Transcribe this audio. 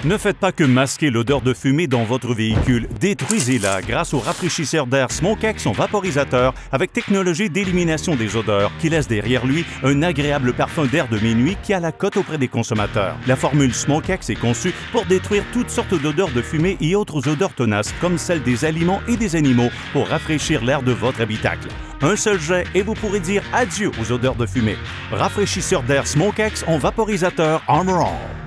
Ne faites pas que masquer l'odeur de fumée dans votre véhicule. Détruisez-la grâce au rafraîchisseur d'air Smokex son vaporisateur avec technologie d'élimination des odeurs qui laisse derrière lui un agréable parfum d'air de minuit qui a la cote auprès des consommateurs. La formule Smokex est conçue pour détruire toutes sortes d'odeurs de fumée et autres odeurs tenaces comme celles des aliments et des animaux pour rafraîchir l'air de votre habitacle. Un seul jet et vous pourrez dire adieu aux odeurs de fumée. Rafraîchisseur d'air Smokex en vaporisateur Armor All.